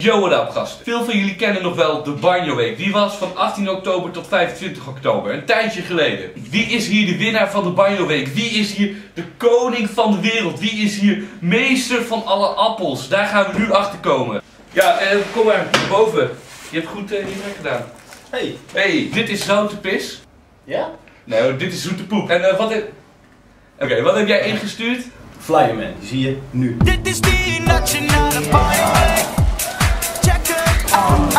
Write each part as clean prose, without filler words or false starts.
Yo, what up gasten. Veel van jullie kennen nog wel de Banjo Week. Die was van 18 oktober tot 25 oktober. Een tijdje geleden. Wie is hier de winnaar van de Banjo Week? Wie is hier de koning van de wereld? Wie is hier meester van alle appels? Daar gaan we nu achter komen. Ja, kom maar naar boven. Je hebt goed je werk gedaan. Hey, dit is zoute pis. Ja? Nee hoor, dit is zoete poep. En wat heb jij ingestuurd? Flyerman, die zie je nu. Dit is die nationale Banjo Week. Check het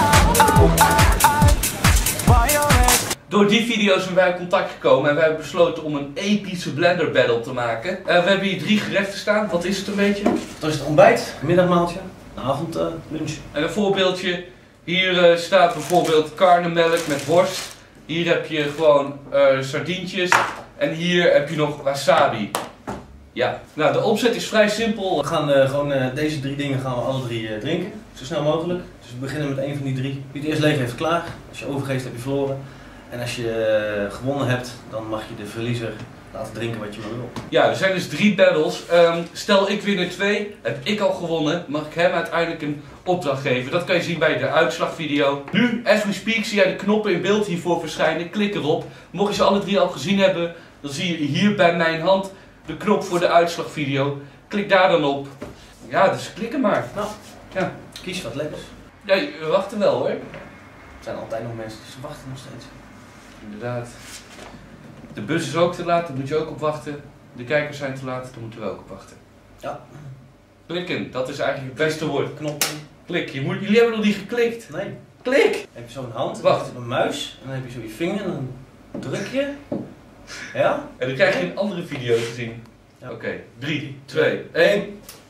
Banjo Week. Door die video's zijn wij in contact gekomen en wij hebben besloten om een epische blender battle te maken. We hebben hier 3 gerechten staan. Wat is het een beetje? Dat is het ontbijt, middagmaaltje, avondlunch. En een voorbeeldje. Hier staat bijvoorbeeld karnemelk met worst. Hier heb je gewoon sardientjes. En hier heb je nog wasabi. Ja, nou de opzet is vrij simpel. We gaan gewoon deze 3 dingen gaan we alle 3 drinken, zo snel mogelijk. Dus we beginnen met 1 van die 3. Wie het eerst leeg heeft klaar. Als je overgeeft heb je verloren. En als je gewonnen hebt, dan mag je de verliezer laten drinken wat je maar wil. Ja, er zijn dus 3 battles. Stel ik win er 2, heb ik al gewonnen, mag ik hem uiteindelijk een opdracht geven. Dat kan je zien bij de uitslagvideo. Nu, as we speak, zie jij de knoppen in beeld hiervoor verschijnen. Klik erop. Mocht je ze alle 3 al gezien hebben, dan zie je hier bij mijn hand de knop voor de uitslagvideo. Klik daar dan op. Ja, dus klikken maar. Nou, ja. Kies wat lekkers. Ja, we wachten wel hoor. Er zijn altijd nog mensen die wachten nog steeds. Inderdaad. De bus is ook te laat, daar moet je ook op wachten. De kijkers zijn te laat, daar moeten we ook op wachten. Ja. Klikken, dat is eigenlijk het beste woord. Knop. Klik, jullie hebben nog niet geklikt. Nee. Klik! Dan heb je zo'n hand, Wacht. dan heb je een muis, en dan heb je zo je vinger en dan druk je. Ja? En dan krijg je een andere video te zien. Ja. Oké, 3, 2, 1.